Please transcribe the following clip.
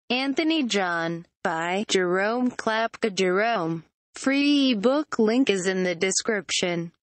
Anthony John, by Jerome Klapka. Jerome. Free ebook link is in the description.